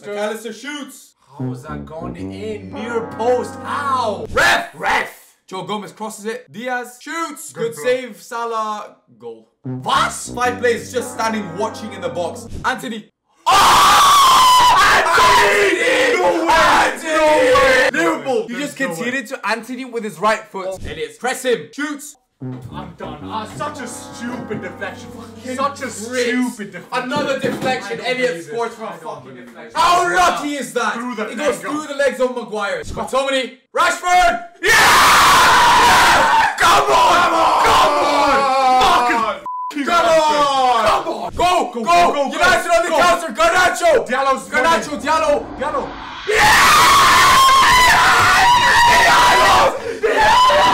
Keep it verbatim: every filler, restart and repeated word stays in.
McAllister. McAllister shoots. How was that gone in? Near post. How? Ref! Ref! Joe Gomez crosses it. Diaz shoots. Good Good save. Salah. Goal. What? Five players just standing watching in the box. Anthony. Anthony! No way! Anthony! No way! Liverpool! He There's just no conceded to Anthony with his right foot. Elliot, press him. Shoots. I'm done. Ah, such a stupid deflection. Such a stupid deflection. Another deflection. Elliot believe scores it. from I a don't fucking believe it. deflection. How lucky is that? Through the it goes leg through of- the legs of Maguire. McTominay. Rashford. Yeah! Come on! Come on! Fucking Come on! Come on! Go! Go! go, go, United on the go. counter. Garnacho. Diallo's Garnacho. Diallo. Diallo. Yeah! Diallo! Diallo!